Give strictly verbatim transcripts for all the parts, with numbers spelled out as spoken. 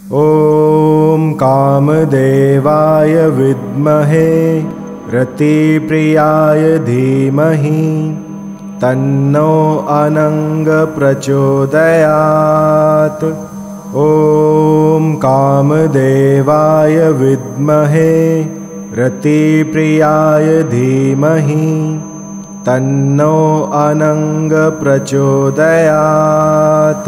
ॐ कामदेवाय विद्महे रतिप्रियाय धीमहि तन्नो अनंग प्रचोदयात्। ॐ कामदेवाय विद्महे रतिप्रियाय धीमहि तन्नो अनंग प्रचोदयात्।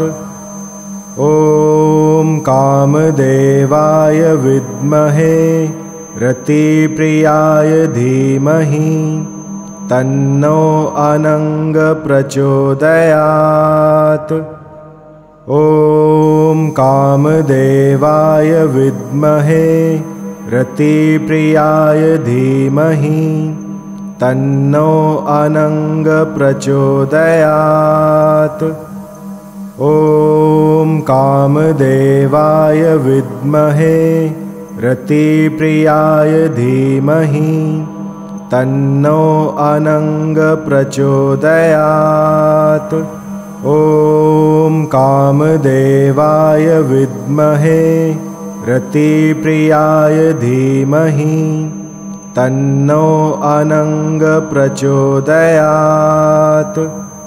ॐ कामदेवाय विद्महे रतिप्रियाय धीमहि तन्नो अनंग प्रचोदयात्। ॐ कामदेवाय विद्महे रतिप्रियाय धीमहि तन्नो अनंग प्रचोदयात्। ॐ कामदेवाय विद्महे रतिप्रियाय धीमहि तन्नो अनंग प्रचोदयात्। ॐ कामदेवाय विद्महे रतिप्रियाय धीमहि तन्नो अनंग प्रचोदयात्।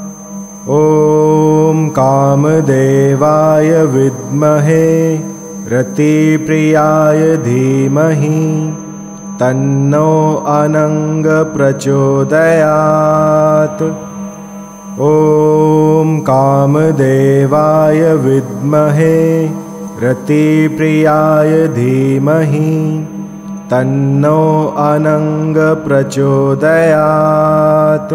ॐ कामदेवाय विद्महे रतिप्रियाय धीमहि तन्नो अनंग प्रचोदयात्। ॐ कामदेवाय विद्महे रतिप्रियाय धीमहि तन्नो अनंग प्रचोदयात्।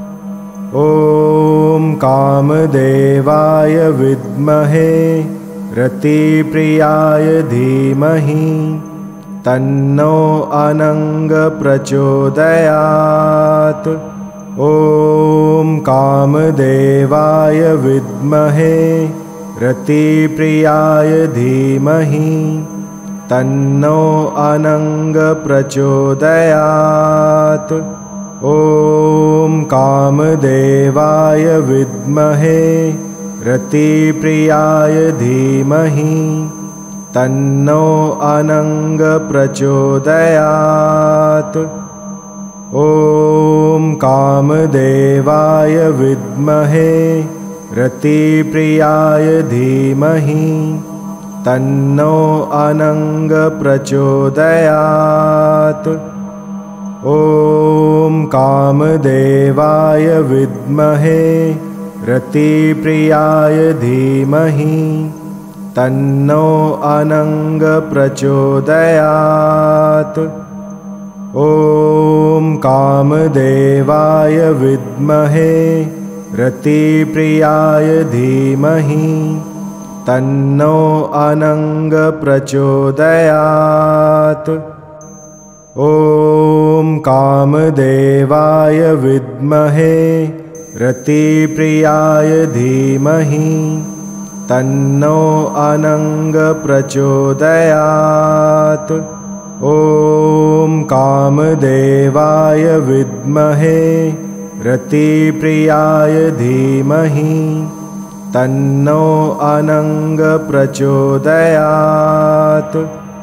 ॐ कामदेवाय विद्महे रतिप्रियाय धीमहि तन्नो अनंग प्रचोदयात्। ॐ कामदेवाय विद्महे रतिप्रियाय धीमहि तन्नो अनंग प्रचोदयात्। ॐ कामदेवाय विद्महे रतिप्रियाय धीमहि तन्नो अनंग प्रचोदयात्। ॐ कामदेवाय विद्महे रतिप्रियाय धीमहि तन्नो अनंग प्रचोदयात्। ॐ कामदेवाय विद्महे रतिप्रियाय धीमहि तन्नो अनंग प्रचोदयात्। ॐ कामदेवाय विद्महे रतिप्रियाय धीमहि तन्नो अनंग प्रचोदयात्। ॐ कामदेवाय विद्महे रतिप्रियाय धीमहि तन्नो अनंग प्रचोदयात्। ॐ कामदेवाय विद्महे रतिप्रियाय धीमहि तन्नो अनंग प्रचोदयात्।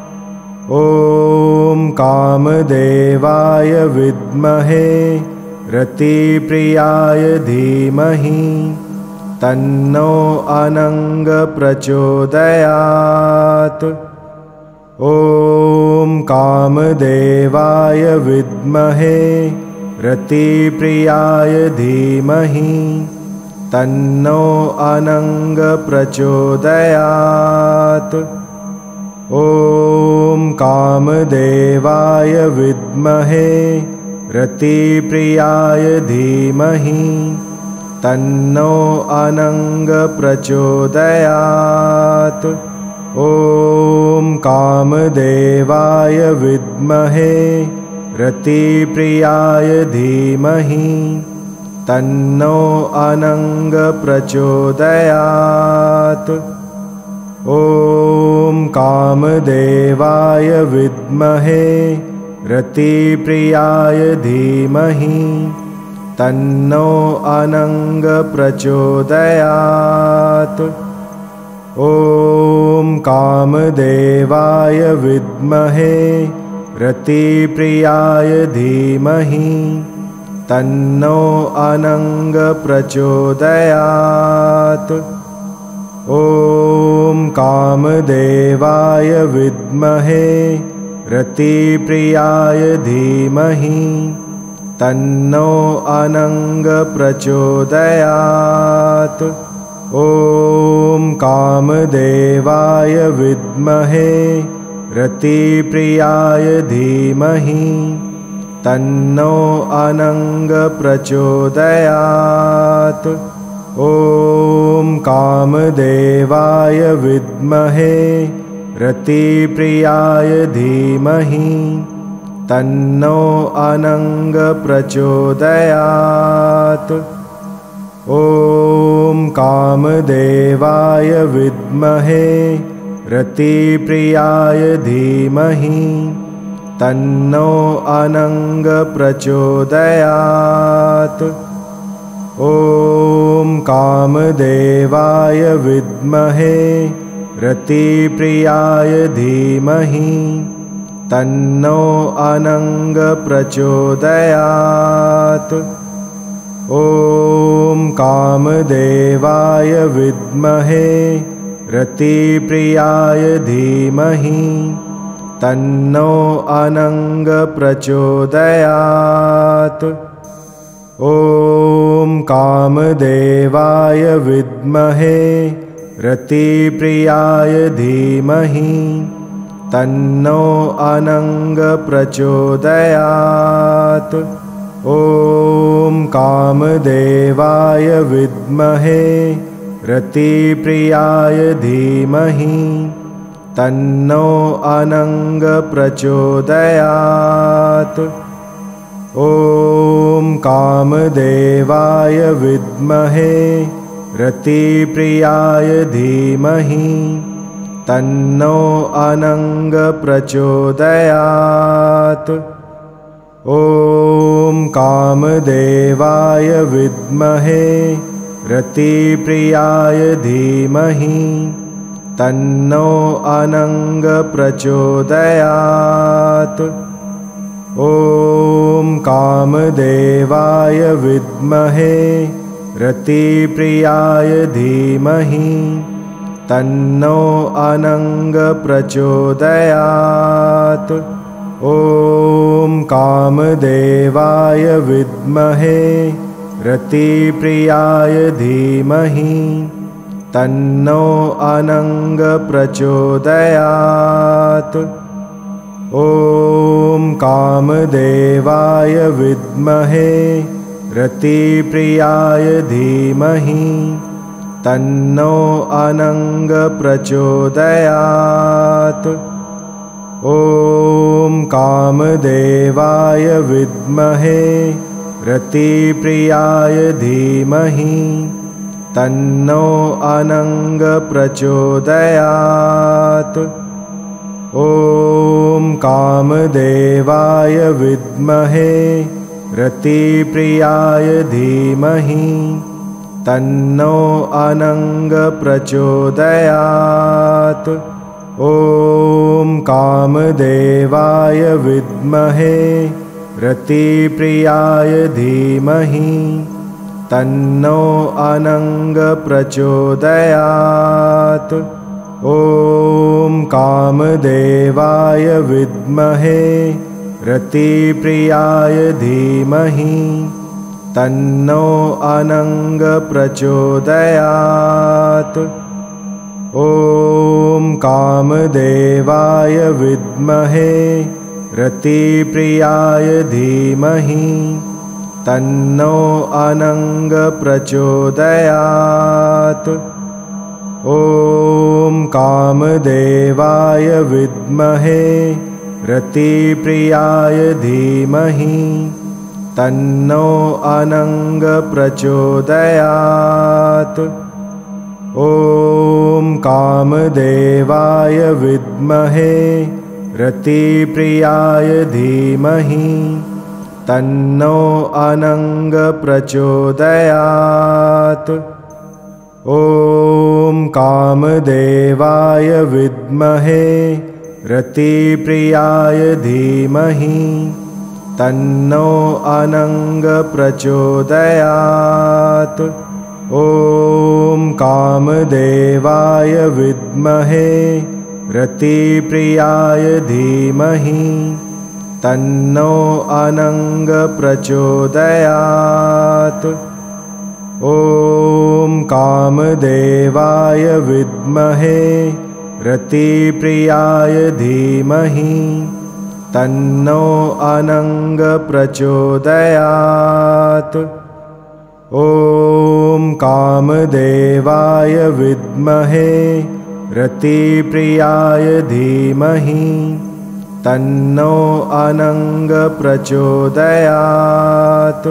ॐ कामदेवाय विद्महे रतिप्रियाय धीमहि तन्नो अनंग प्रचोदयात्। ॐ कामदेवाय विद्महे रतिप्रियाय धीमहि तन्नो अनंग प्रचोदयात्। ॐ कामदेवाय विद्महे रतिप्रियाय धीमहि तन्नो अनंग प्रचोदयात्। ॐ कामदेवाय विद्महे रतिप्रियाय धीमहि तन्नो अनंग प्रचोदयात्। ॐ कामदेवाय विद्महे रतिप्रियाय धीमहि तन्नो अनंग प्रचोदयात्। ॐ कामदेवाय विद्महे रतिप्रियाय धीमहि तन्नो अनंग प्रचोदयात्। ॐ कामदेवाय विद्महे रतिप्रियाय धीमहि तन्नो अनंग प्रचोदयात्। ॐ कामदेवाय विद्महे रतिप्रियाय धीमहि तन्नो अनंग प्रचोदयात्। ॐ कामदेवाय विद्महे रतिप्रियाय धीमहि तन्नो अनंग प्रचोदयात्। ॐ कामदेवाय विद्महे रतिप्रियाय धीमहि तन्नो अनंग प्रचोदयात्। ॐ कामदेवाय विद्महे रतिप्रियाय धीमहि तन्नो अनंग प्रचोदयात्। ॐ कामदेवाय विद्महे रतिप्रियाय धीमहि तन्नो अनंग प्रचोदयात्। ॐ कामदेवाय विद्महे रतिप्रियाय धीमहि तन्नो अनंग प्रचोदयात्। ॐ कामदेवाय विद्महे रतिप्रियाय धीमहि तन्नो अनंग प्रचोदयात्। ॐ कामदेवाय विद्महे रतिप्रियाय धीमहि तन्नो अनंग प्रचोदयात्। ॐ कामदेवाय विद्महे रतिप्रियाय धीमहि तन्नो अनंग प्रचोदयात्। ॐ कामदेवाय विद्महे रतिप्रियाय धीमहि तन्नो अनंग प्रचोदयात्। ॐ कामदेवाय विद्महे रतिप्रियाय धीमहि तन्नो अनंग प्रचोदयात्। ॐ कामदेवाय विद्महे रतिप्रियाय धीमहि तन्नो अनंग प्रचोदयात्। ॐ कामदेवाय विद्महे रतिप्रियाय धीमहि तन्नो अनंग प्रचोदयात्। ॐ कामदेवाय विद्महे रतिप्रियाय धीमहि तन्नो अनंग प्रचोदयात्। ॐ कामदेवाय विद्महे रतिप्रियाय धीमहि तन्नो अनंग प्रचोदयात्। ॐ कामदेवाय विद्महे रतिप्रियाय धीमहि तन्नो अनंग प्रचोदयात्। ॐ कामदेवाय विद्महे रतिप्रियाय धीमहि तन्नो अनंग प्रचोदयात्। ॐ कामदेवाय विद्महे रतिप्रियाय धीमहि तन्नो अनंग प्रचोदयात्। ॐ कामदेवाय विद्महे रतिप्रियाय धीमहि तन्नो अनंग प्रचोदयात्। ॐ कामदेवाय विद्महे रतिप्रियाय धीमहि तन्नो अनंग प्रचोदयात्। ॐ कामदेवाय विद्महे रतिप्रियाय धीमहि तन्नो अनंग प्रचोदयात्। ॐ कामदेवाय विद्महे रतिप्रियाय धीमहि तन्नो अनंग प्रचोदयात्। ॐ कामदेवाय विद्महे रतिप्रियाय धीमहि तन्नो अनंग प्रचोदयात्।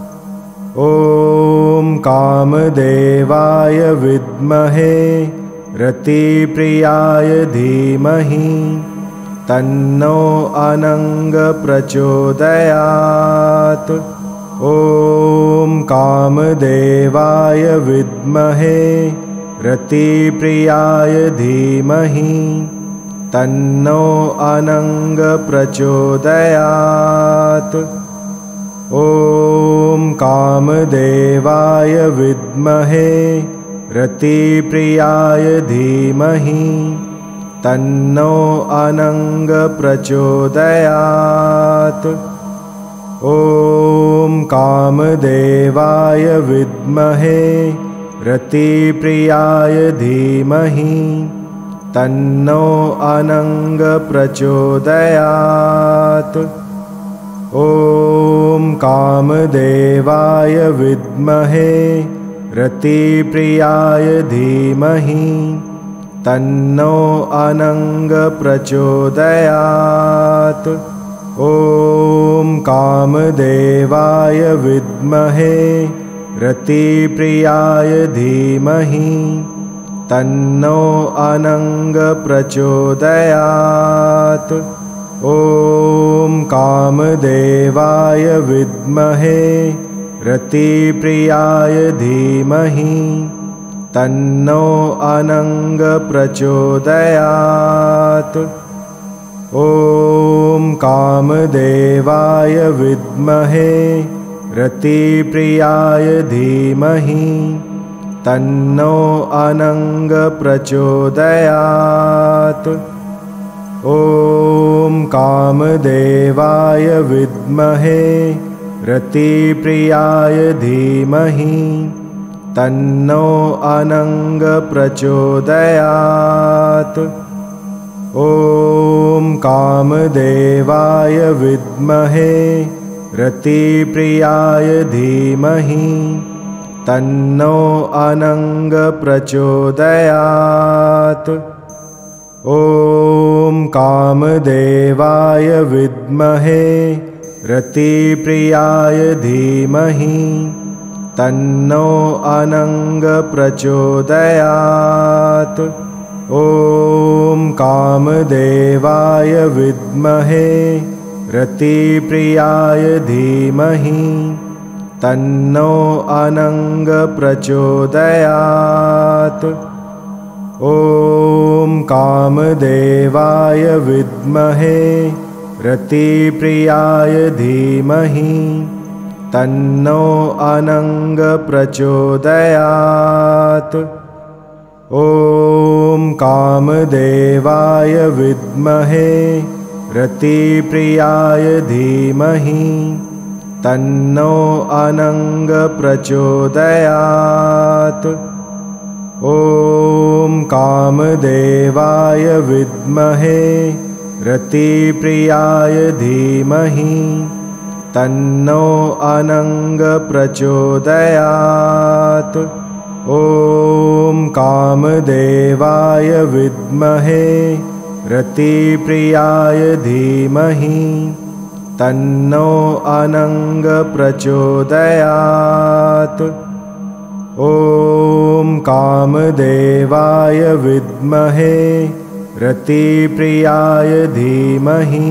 ॐ कामदेवाय विद्महे रतिप्रियाय धीमहि तन्नो अनंग प्रचोदयात्। ॐ कामदेवाय विद्महे रतिप्रियाय धीमहि तन्नो अनंग प्रचोदयात्। ॐ कामदेवाय विद्महे रतिप्रियाय धीमहि तन्नो अनंग प्रचोदयात्। ॐ कामदेवाय विद्महे रतिप्रियाय धीमहि तन्नो अनंग प्रचोदयात्। ॐ कामदेवाय विद्महे रतिप्रियाय धीमहि तन्नो अनंग प्रचोदयात्। ॐ कामदेवाय विद्महे रतिप्रियाय धीमहि तन्नो अनंग प्रचोदयात्। ॐ कामदेवाय विद्महे रतिप्रियाय धीमहि तन्नो अनंग प्रचोदयात्। ॐ कामदेवाय विद्महे रतिप्रियाय धीमहि तन्नो अनंग प्रचोदयात्। ॐ कामदेवाय विद्महे रतिप्रियाय धीमहि तन्नो अनंग प्रचोदयात्। ॐ कामदेवाय विद्महे रतिप्रियाय धीमहि तन्नो अनंग प्रचोदयात्। ॐ कामदेवाय विद्महे रतिप्रियाय धीमहि तन्नो अनंग प्रचोदयात्। ॐ कामदेवाय विद्महे रतिप्रियाय धीमहि तन्नो अनंग प्रचोदयात्। ॐ कामदेवाय विद्महे रतिप्रियाय धीमहि तन्नो अनंग प्रचोदयात्। ॐ कामदेवाय विद्महे रतिप्रियाय धीमहि तन्नो अनंग प्रचोदयात्। ॐ कामदेवाय विद्महे रतिप्रियाय धीमहि तन्नो अनंग प्रचोदयात्। ॐ कामदेवाय विद्महे रतिप्रियाय धीमहि तन्नो अनंग प्रचोदयात्। ॐ कामदेवाय विद्महे रतिप्रियाय धीमहि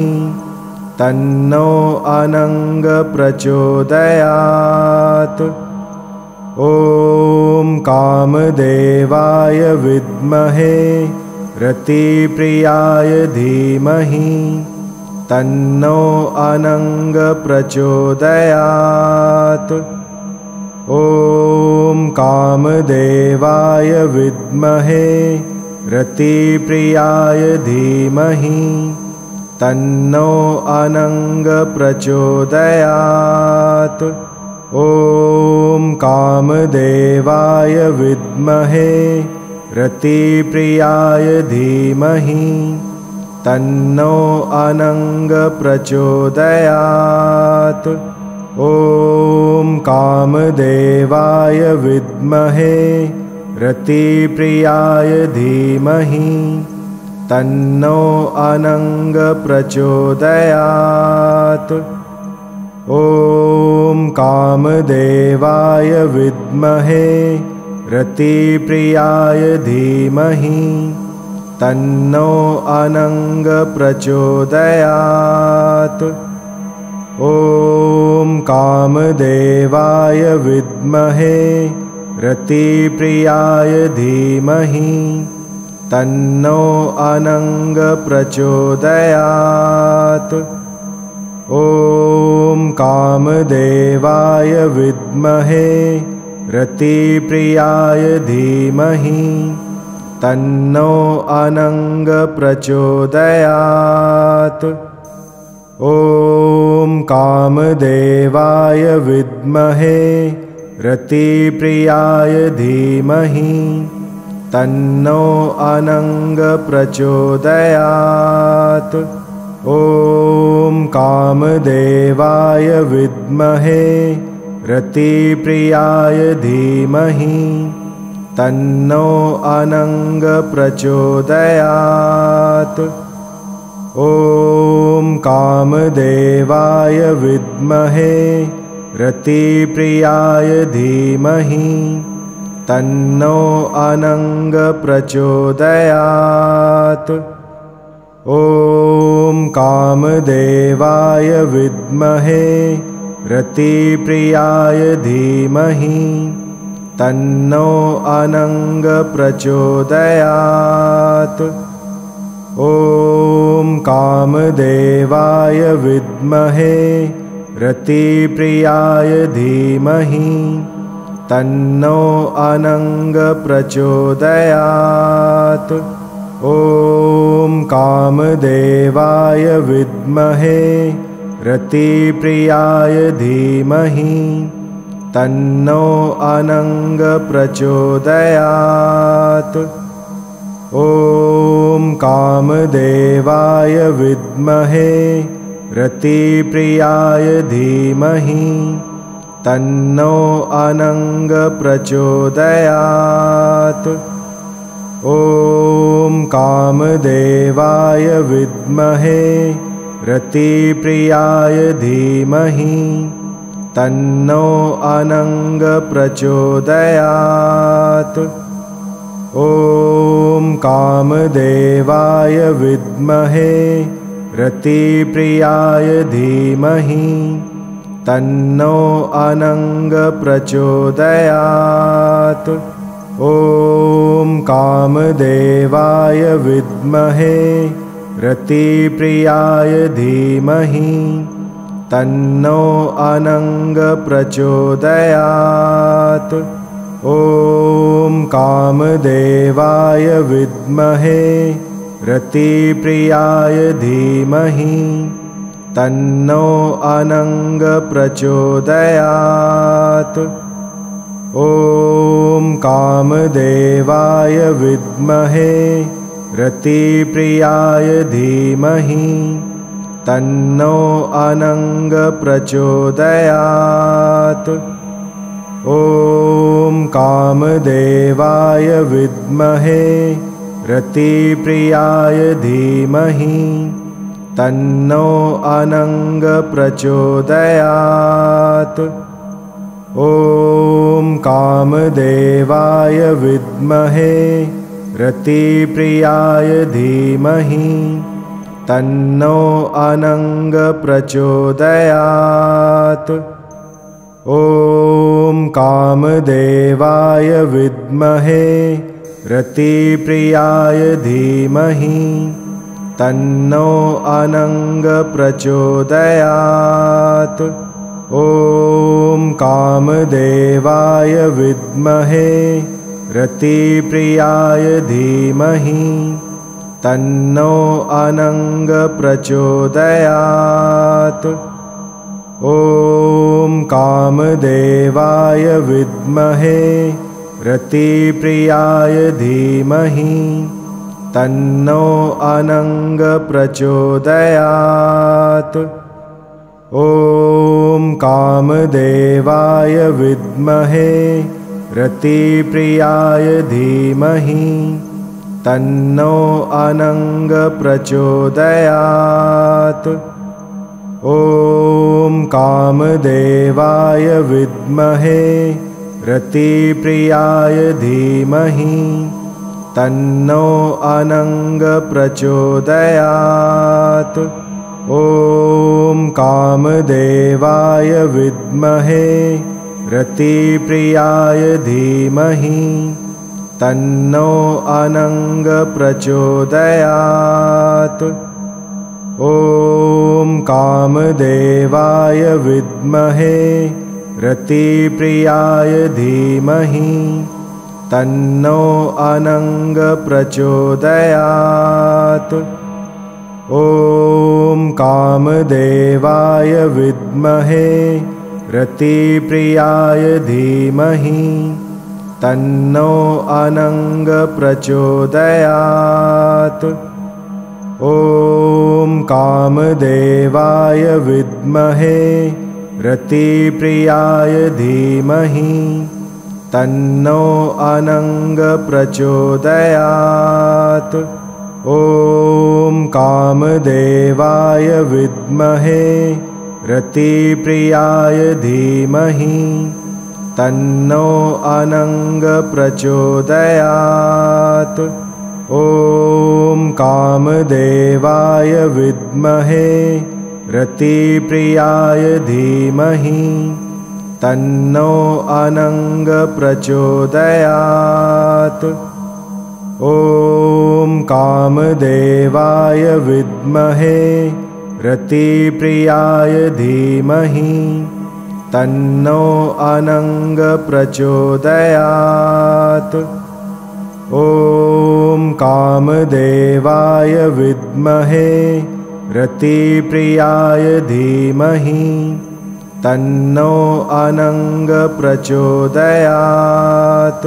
तन्नो अनंग प्रचोदयात्। ॐ कामदेवाय विद्महे रतिप्रियाय धीमहि तन्नो अनंग प्रचोदयात्। ॐ कामदेवाय विद्महे रतिप्रियाय धीमहि तन्नो अनंग प्रचोदयात्। ॐ कामदेवाय विद्महे रतिप्रियाय धीमहि तन्नो अनंग प्रचोदयात्। ॐ कामदेवाय विद्महे रतिप्रियाय धीमहि तन्नो अनंग प्रचोदयात्। ॐ कामदेवाय विद्महे रतिप्रियाय धीमहि तन्नो अनंग प्रचोदयात्। ॐ कामदेवाय विद्महे रतिप्रियाय धीमहि तन्नो अनंग प्रचोदयात्। ॐ कामदेवाय विद्महे रतिप्रियाय धीमहि तन्नो अनंग प्रचोदयात्। ॐ कामदेवाय विद्महे रतिप्रियाय धीमहि तन्नो अनंग प्रचोदयात्। ॐ कामदेवाय विद्महे रतिप्रियाय धीमहि तन्नो अनंग प्रचोदयात्। ॐ कामदेवाय विद्महे रतिप्रियाय धीमहि तन्नो अनंग प्रचोदयात्। ॐ कामदेवाय विद्महे रतिप्रियाय धीमहि तन्नो अनंग प्रचोदयात्। ॐ कामदेवाय विद्महे रतिप्रियाय धीमहि तन्नो अनंग प्रचोदयात्। ॐ कामदेवाय विद्महे रतिप्रियाय धीमहि तन्नो अनंग प्रचोदयात्। ॐ कामदेवाय विद्महे रतिप्रियाय धीमहि तन्नो अनंग प्रचोदयात्। ॐ कामदेवाय विद्महे रतिप्रियाय धीमहि तन्नो अनंग प्रचोदयात्। ॐ कामदेवाय विद्महे रतिप्रियाय धीमहि तन्नो अनंग प्रचोदयात्। ॐ कामदेवाय विद्महे रतिप्रियाय धीमहि तन्नो अनंग प्रचोदयात्। ॐ कामदेवाय विद्महे रतिप्रियाय धीमहि तन्नो अनंग प्रचोदयात्। ॐ कामदेवाय विद्महे रतिप्रियाय धीमहि तन्नो अनंग प्रचोदयात्। ॐ कामदेवाय विद्महे रतिप्रियाय धीमहि तन्नो अनंग प्रचोदयात्। ॐ कामदेवाय विद्महे रतिप्रियाय धीमहि तन्नो अनंग प्रचोदयात्। ॐ कामदेवाय विद्महे रतिप्रियाय धीमहि तन्नो अनंग प्रचोदयात्। ॐ कामदेवाय विद्महे रतिप्रियाय धीमहि तन्नो अनंग प्रचोदयात्। ॐ कामदेवाय विद्महे रतिप्रियाय धीमहि तन्नो अनंग प्रचोदयात्। ॐ कामदेवाय विद्महे रतिप्रियाय धीमहि तन्नो अनंग प्रचोदयात्। ॐ कामदेवाय विद्महे रतिप्रियाय धीमहि तन्नो अनंग प्रचोदयात्। ॐ कामदेवाय विद्महे रतिप्रियाय धीमहि तन्नो अनंग प्रचोदयात्। ॐ कामदेवाय विद्महे रतिप्रियाय धीमहि तन्नो अनंग प्रचोदयात्। ॐ कामदेवाय विद्महे रतिप्रियाय धीमहि तन्नो अनंग प्रचोदयात्। ॐ कामदेवाय विद्महे रतिप्रियाय धीमहि तन्नो अनंग प्रचोदयात्। ॐ कामदेवाय विद्महे रतिप्रियाय धीमहि तन्नो अनंग प्रचोदयात्। ॐ कामदेवाय विद्महे रतिप्रियाय धीमहि तन्नो अनंग प्रचोदयात्। ॐ कामदेवाय विद्महे रतिप्रियाय धीमहि तन्नो अनंग प्रचोदयात्। ॐ कामदेवाय विद्महे रतिप्रियाय धीमहि तन्नो अनंग प्रचोदयात्।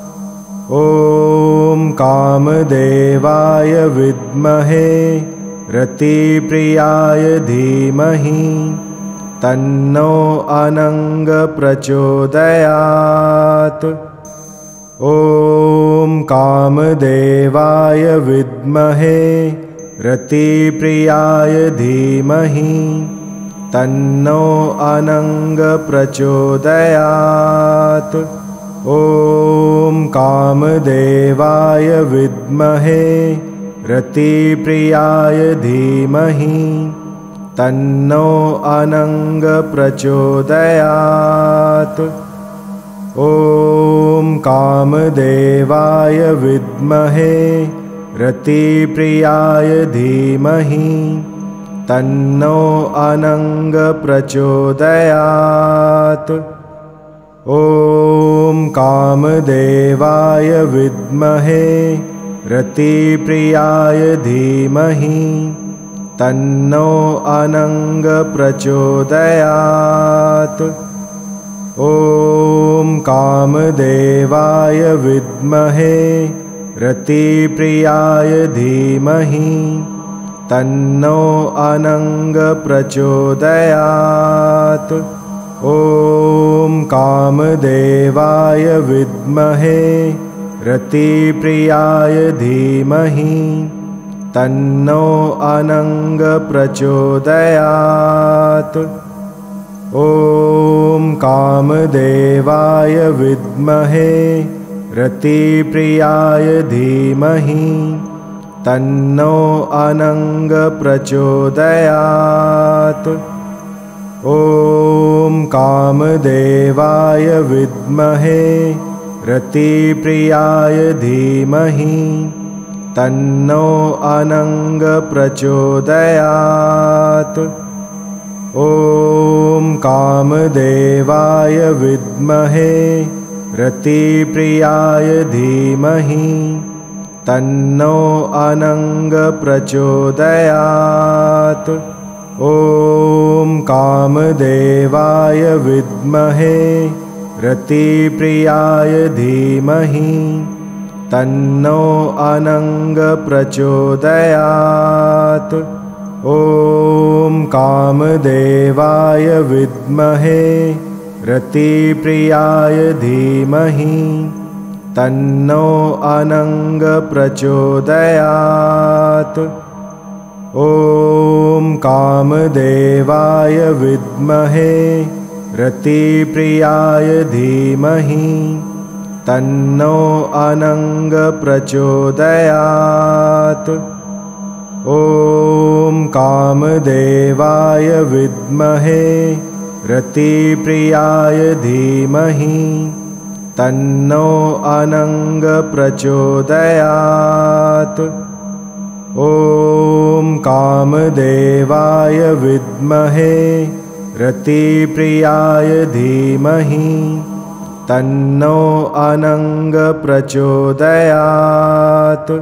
ॐ कामदेवाय विद्महे रतिप्रियाय धीमहि तन्नो अनंग प्रचोदयात्। ॐ कामदेवाय विद्महे रतिप्रियाय धीमहि तन्नो अनंग प्रचोदयात्। ॐ कामदेवाय विद्महे रतिप्रियाय धीमहि तन्नो अनंग प्रचोदयात्। ॐ कामदेवाय विद्महे रतिप्रियाय धीमहि तन्नो अनंग प्रचोदयात्। ॐ कामदेवाय विद्महे रतिप्रियाय धीमहि तन्नो अनंग प्रचोदयात्। ॐ कामदेवाय विद्महे रतिप्रियाय धीमहि तन्नो अनंग प्रचोदयात्। ॐ कामदेवाय विद्महे रतिप्रियाय धीमहि तन्नो अनंग प्रचोदयात्। ॐ कामदेवाय विद्महे रतिप्रियाय धीमहि तन्नो अनंग प्रचोदयात्। ॐ कामदेवाय विद्महे रतिप्रियाय धीमहि तन्नो अनंग प्रचोदयात्। ॐ कामदेवाय विद्महे रतिप्रियाय धीमहि तन्नो अनंग प्रचोदयात्। ॐ कामदेवाय विद्महे रतिप्रियाय धीमहि तन्नो अनंग प्रचोदयात्। ॐ कामदेवाय विद्महे रतिप्रियाय धीमहि तन्नो अनंग प्रचोदयात्। ॐ कामदेवाय विद्महे रतिप्रियाय धीमहि तन्नो अनंग प्रचोदयात्। ॐ कामदेवाय विद्महे रतिप्रियाय धीमहि तन्नो अनंग प्रचोदयात्। ॐ कामदेवाय विद्महे रतिप्रियाय धीमहि तन्नो अनंग प्रचोदयात्।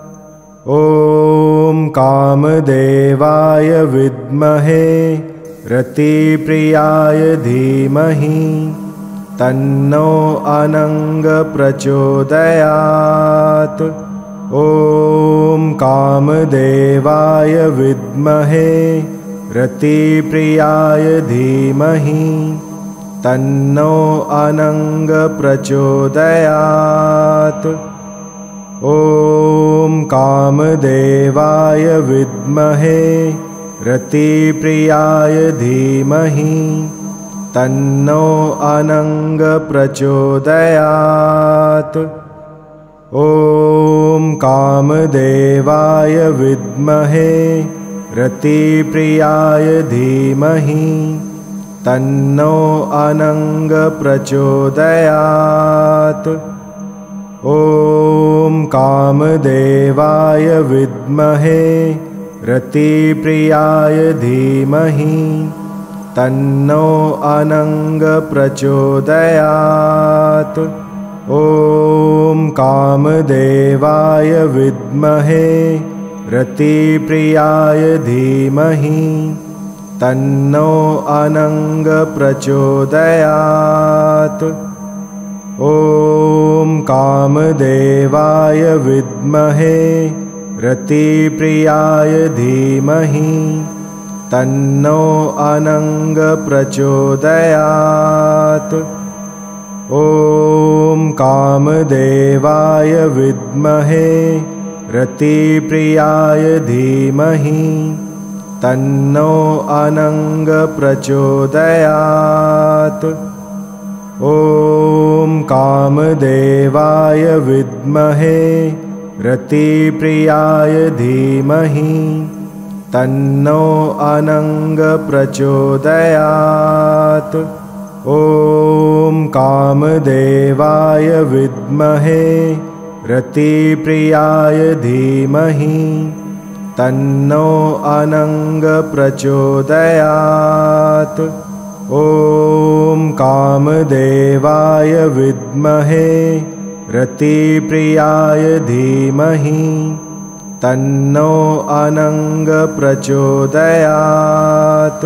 ॐ कामदेवाय विद्महे रतिप्रियाय धीमहि तन्नो अनंग प्रचोदयात्। ॐ कामदेवाय विद्महे रतिप्रियाय धीमहि तन्नो अनंग प्रचोदयात्। ॐ कामदेवाय विद्महे रतिप्रियाय धीमहि तन्नो अनंग प्रचोदयात्। ॐ कामदेवाय विद्महे रतिप्रियाय धीमहि तन्नो अनंग प्रचोदयात्। ॐ कामदेवाय विद्महे रतिप्रियाय धीमहि तन्नो अनंग प्रचोदयात्। ॐ कामदेवाय विद्महे रतिप्रियाय धीमहि तन्नो अनंग प्रचोदयात्। ॐ कामदेवाय विद्महे रतिप्रियाय धीमहि तन्नो अनंग प्रचोदयात्। ॐ कामदेवाय विद्महे रतिप्रियाय धीमहि तन्नो अनंग प्रचोदयात्। ॐ कामदेवाय विद्महे रतिप्रियाय धीमहि तन्नो अनंग प्रचोदयात्। ॐ कामदेवाय विद्महे रतिप्रियाय धीमहि तन्नो अनंग प्रचोदयात्। ॐ कामदेवाय विद्महे रतिप्रियाय धीमहि तन्नो अनंग प्रचोदयात्।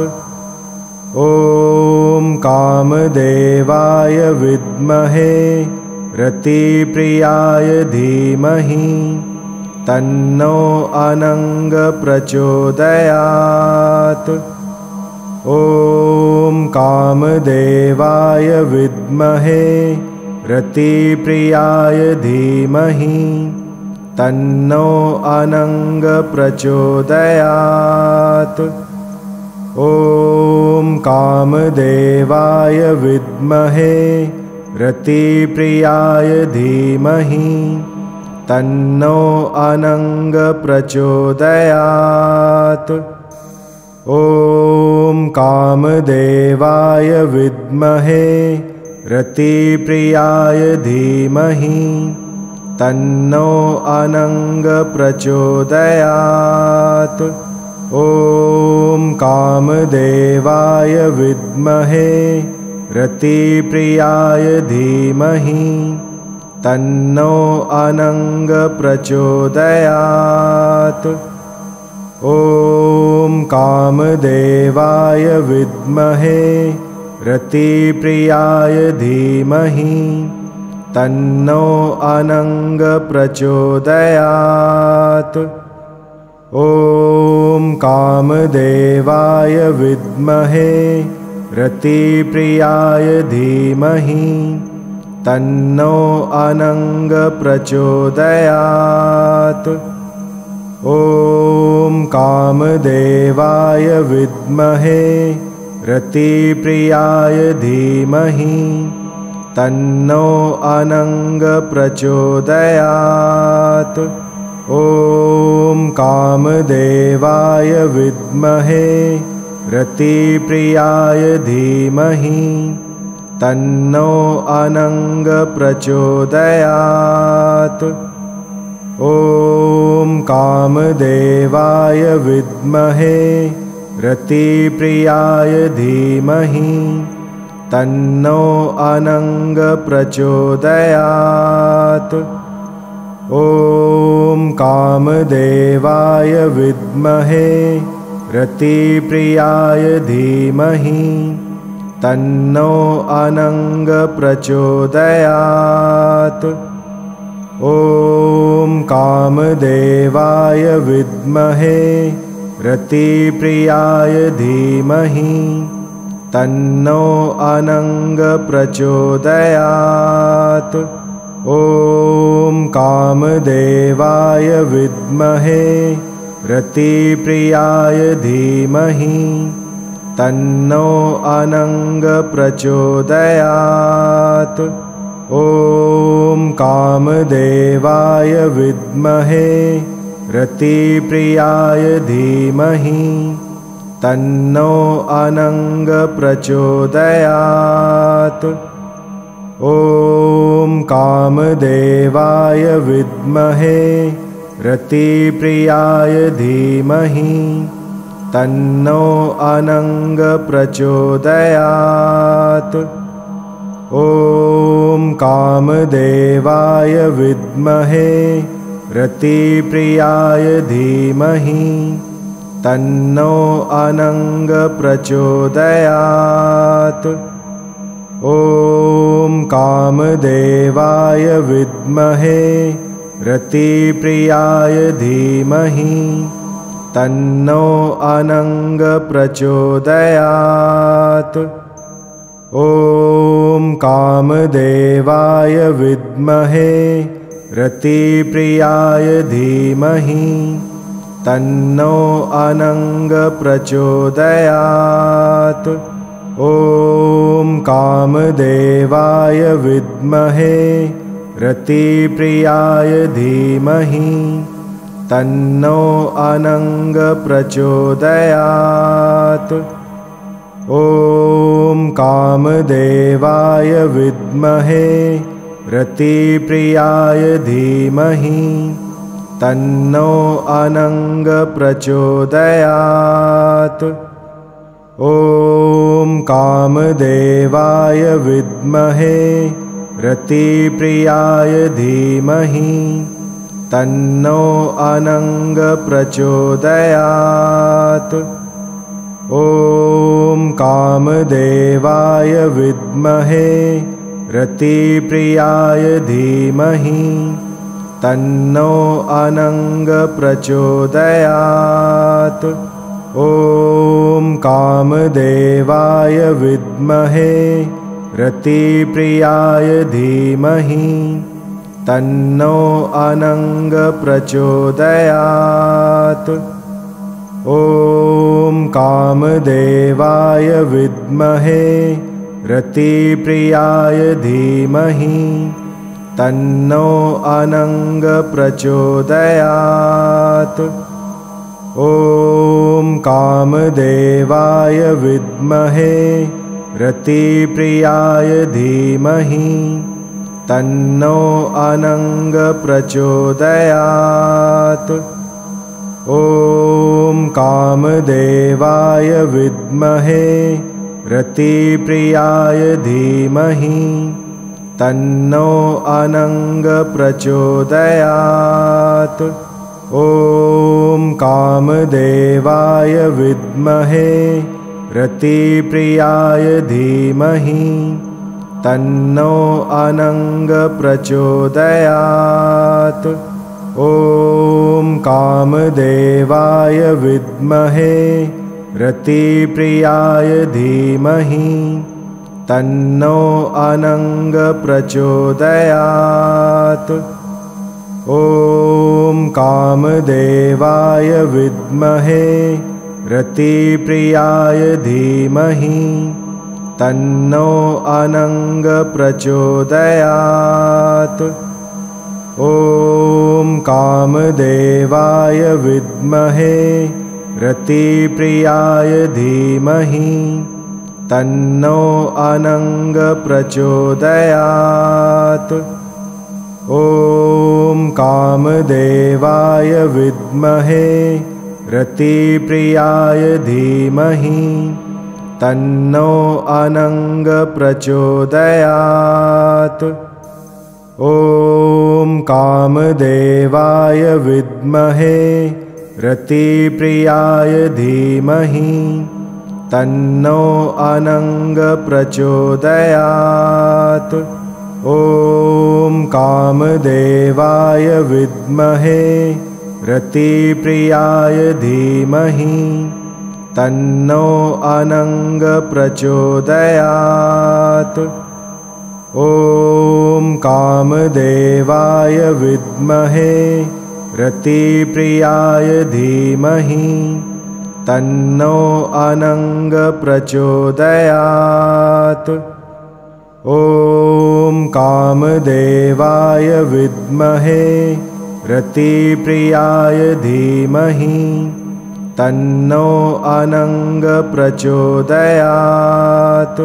ॐ कामदेवाय विद्महे रतिप्रियाय धीमहि तन्नो अनंग प्रचोदयात्। ॐ कामदेवाय विद्महे रतिप्रियाय धीमहि तन्नो अनंग प्रचोदयात्। ॐ कामदेवाय विद्महे रतिप्रियाय धीमहि तन्नो अनंग प्रचोदयात्। ॐ कामदेवाय विद्महे रतिप्रियाय धीमहि तन्नो अनंग प्रचोदयात्। ॐ कामदेवाय विद्महे रतिप्रियाय धीमहि तन्नो अनंग प्रचोदयात्। ॐ कामदेवाय विद्महे रतिप्रियाय धीमहि तन्नो अनंग प्रचोदयात्। ॐ कामदेवाय विद्महे रतिप्रियाय धीमहि तन्नो अनंग प्रचोदयात्। ॐ कामदेवाय विद्महे रतिप्रियाय धीमहि तन्नो अनंग प्रचोदयात्। ॐ कामदेवाय विद्महे रतिप्रियाय धीमहि तन्नो अनंग प्रचोदयात्। ॐ कामदेवाय विद्महे रतिप्रियाय धीमहि तन्नो अनंग प्रचोदयात्। ॐ कामदेवाय विद्महे रतिप्रियाय धीमहि तन्नो अनंग प्रचोदयात्। ॐ कामदेवाय विद्महे रतिप्रियाय धीमहि तन्नो अनंग प्रचोदयात्। ॐ कामदेवाय विद्महे रतिप्रियाय धीमहि तन्नो अनंग प्रचोदयात्। ॐ कामदेवाय विद्महे रतिप्रियाय धीमहि तन्नो अनंग प्रचोदयात्। ॐ कामदेवाय विद्महे रतिप्रियाय धीमहि तन्नो अनंग प्रचोदयात्। ॐ कामदेवाय विद्महे रतिप्रियाय धीमहि तन्नो अनंग प्रचोदयात्। ॐ कामदेवाय विद्महे रतिप्रियाय धीमहि तन्नो अनंग प्रचोदयात्। ॐ कामदेवाय विद्महे रतिप्रियाय धीमहि तन्नो अनंग प्रचोदयात्। ॐ कामदेवाय विद्महे रतिप्रियाय धीमहि तन्नो अनंग प्रचोदयात्। ॐ कामदेवाय विद्महे रतिप्रियाय धीमहि तन्नो अनंग प्रचोदयात्। ॐ कामदेवाय विद्महे रतिप्रियाय धीमहि तन्नो अनंग प्रचोदयात्। ॐ कामदेवाय विद्महे रतिप्रियाय धीमहि तन्नो अनंग प्रचोदयात्। ॐ कामदेवाय विद्महे रतिप्रियाय धीमहि तन्नो अनंग प्रचोदयात्। ॐ कामदेवाय विद्महे रतिप्रियाय धीमहि तन्नो अनंग प्रचोदयात्। ॐ कामदेवाय विद्महे रतिप्रियाय धीमहि तन्नो अनंग प्रचोदयात्। ॐ कामदेवाय विद्महे रतिप्रियाय धीमहि तन्नो अनंग प्रचोदयात्। ॐ कामदेवाय विद्महे रतिप्रियाय धीमहि तन्नो अनंग प्रचोदयात्। ॐ कामदेवाय विद्महे रतिप्रियाय धीमहि तन्नो अनंग प्रचोदयात्। ॐ कामदेवाय विद्महे रतिप्रियाय धीमहि तन्नो अनंग प्रचोदयात्। ॐ कामदेवाय विद्महे रतिप्रियाय धीमहि तन्नो अनंग प्रचोदयात्। ॐ कामदेवाय विद्महे रतिप्रियाय धीमहि तन्नो अनंग प्रचोदयात्। ॐ कामदेवाय विद्महे रतिप्रियाय धीमहि तन्नो अनंग प्रचोदयात्। ॐ कामदेवाय विद्महे रतिप्रियाय धीमहि तन्नो अनंग प्रचोदयात्। ॐ कामदेवाय विद्महे रतिप्रियाय धीमहि तन्नो अनंग प्रचोदयात्। ॐ कामदेवाय विद्महे रतिप्रियाय धीमहि तन्नो अनंग प्रचोदयात्।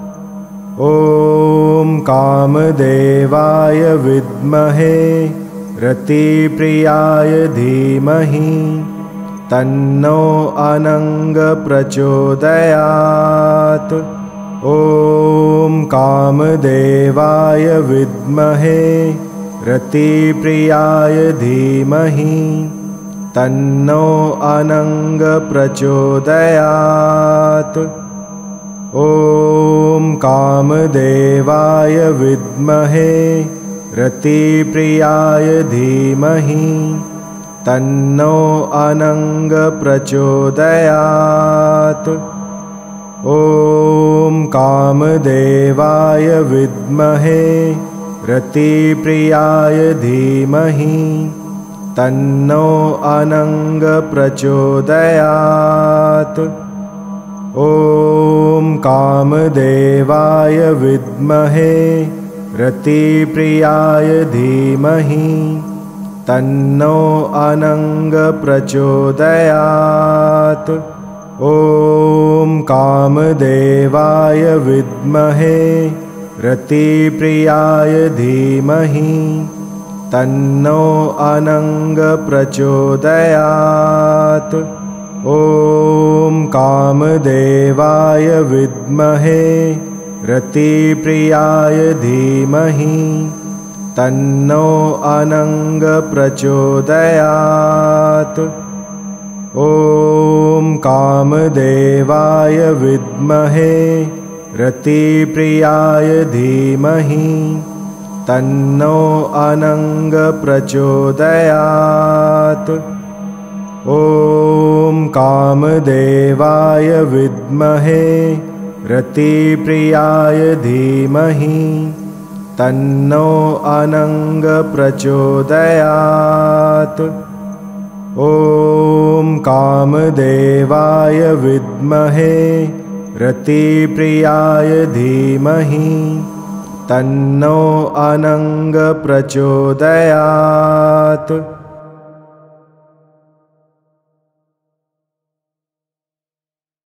ॐ कामदेवाय विद्महे रतिप्रियाय धीमहि तन्नो अनंग प्रचोदयात्। ॐ कामदेवाय विद्महे रतिप्रियाय धीमहि तन्नो अनंग प्रचोदयात्। ॐ कामदेवाय विद्महे रतिप्रियाय धीमहि तन्नो अनंग प्रचोदयात्। ॐ कामदेवाय विद्महे रतिप्रियाय धीमहि तन्नो अनंग प्रचोदयात्। ॐ कामदेवाय विद्महे रतिप्रियाय धीमहि तन्नो अनंग प्रचोदयात्। ॐ कामदेवाय विद्महे रतिप्रियाय धीमहि तन्नो अनंग प्रचोदयात्। ॐ कामदेवाय विद्महे रतिप्रियाय धीमहि तन्नो अनंग प्रचोदयात्। ॐ कामदेवाय विद्महे रतिप्रियाय धीमहि तन्नो अनंग प्रचोदयात्। ॐ कामदेवाय विद्महे रतिप्रियाय धीमहि तन्नो अनंग प्रचोदयात्। ॐ कामदेवाय विद्महे रतिप्रियाय धीमहि तन्नो अनंग प्रचोदयात्।